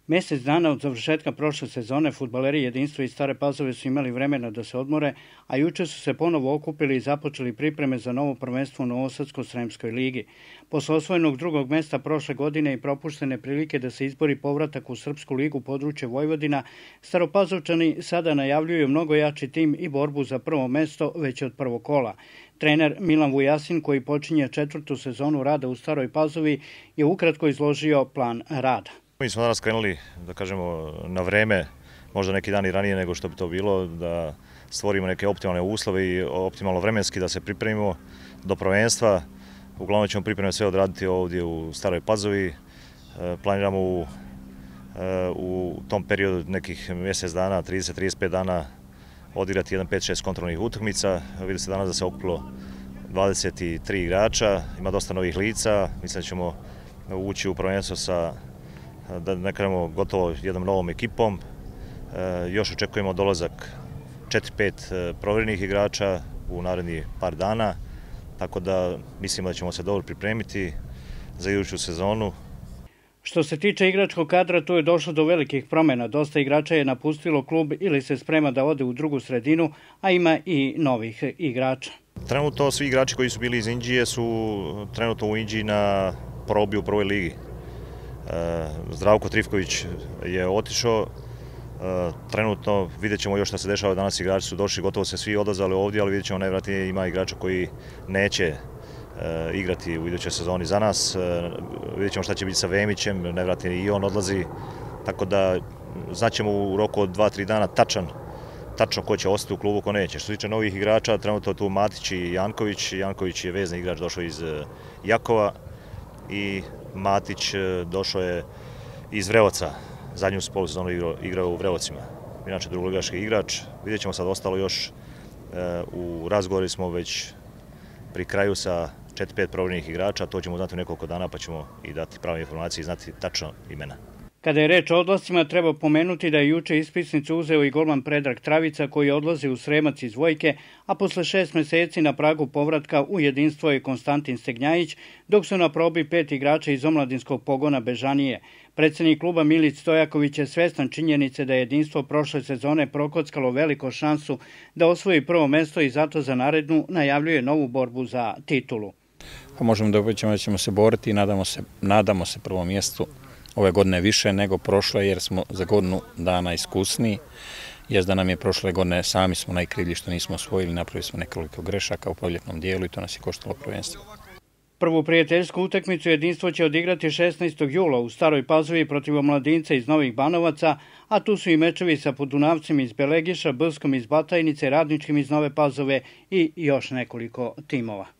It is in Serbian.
Mjesec dana od završetka prošle sezone fudbaleri Jedinstva iz Stare Pazove su imali vremena da se odmore, a juče su se ponovo okupili i započeli pripreme za novo prvenstvo u Novosadsko-Sremskoj ligi. Posle osvojenog drugog mjesta prošle godine i propuštene prilike da se izbori povratak u Srpsku ligu područje Vojvodina, Staropazovčani sada najavljuju mnogo jači tim i borbu za prvo mjesto već od prvog kola. Trener Milan Vujasin, koji počinje 4. sezonu rada u Staroj Pazovi, je ukratko izložio plan rada. Mi smo danas krenuli, da kažemo, na vreme, možda neki dan i ranije nego što bi to bilo, da stvorimo neke optimalne uslove i optimalno vremenski da se pripremimo do prvenstva. Uglavnom ćemo pripreme sve odraditi ovdje u Staroj Pazovi. Planiramo u tom periodu nekih mjesec dana, 30-35 dana, odigrati 1-5-6 kontrolnih utakmica. Vidite se danas da se okupilo 23 igrača, ima dosta novih lica. Mislim da ćemo ući u prvenstvo da ne krenemo gotovo jednom novom ekipom. Još očekujemo dolazak 4-5 provjerenih igrača u narednih par dana, tako da mislimo da ćemo se dobro pripremiti za iduću sezonu. Što se tiče igračkog kadra, tu je došlo do velikih promjena. Dosta igrača je napustilo klub ili se sprema da ode u drugu sredinu, a ima i novih igrača. Trenutno svi igrači koji su bili iz Inđije su trenutno u Inđiji na probi u prvoj ligi. Zdravko Trifković je otišao. Trenutno vidjet ćemo još šta se dešava. Danas igrači su došli, gotovo se svi odazvali ovdje, ali vidjet ćemo najvjerojatnije ima igrača koji neće igrati u idućoj sezoni za nas. Vidjet ćemo šta će biti sa Vemićem, najvjerojatnije i on odlazi. Tako da znaćemo u roku od 2-3 dana tačno ko će ostati u klubu, ko neće. Što se tiče novih igrača, trenutno tu Matić i Janković. Janković je vezni igrač, došao iz Jakova, i Matić došao je iz Vreoca. Zadnju polusezonu igrao u Vreocima. Inače drugoligaški igrač. Vidjet ćemo sad ostalo još. U razgovori smo već pri kraju sa 4-5 provjerenih igrača. To ćemo znati u nekoliko dana pa ćemo i dati prave informacije i znati tačno imena. Kada je reč o odlascima, treba pomenuti da je juče ispisnicu uzeo i golman Predrag Travica, koji odlazi u Sremac iz Vojke, a posle 6 mjeseci na pragu povratka u Jedinstvo je Konstantin Stegnjajić, dok su na probi 5 igrača iz omladinskog pogona Bežanije. Predsjednik kluba Milić Stojaković je svjestan činjenice da je Jedinstvo prošle sezone prokockalo veliko šansu da osvoji prvo mjesto i zato za narednu najavljuje novu borbu za titulu. Možemo da obećamo da ćemo se boriti i nadamo se prvom mjestu ove godine više nego prošle, jer smo za godinu dana iskusniji. Jest da nam je prošle godine, sami smo najkrivlji što nismo osvojili, napravili smo nekoliko grešaka u proljetnom dijelu i to nas je koštalo prvenstvo. Prvu prijateljsku utakmicu Jedinstvo će odigrati 16. jula u Staroj Pazovi protiv Omladinca iz Novih Banovaca, a tu su i mečevi sa Podunavcem iz Belegiša, Bskom iz Batajnice, Radničkim iz Nove Pazove i još nekoliko timova.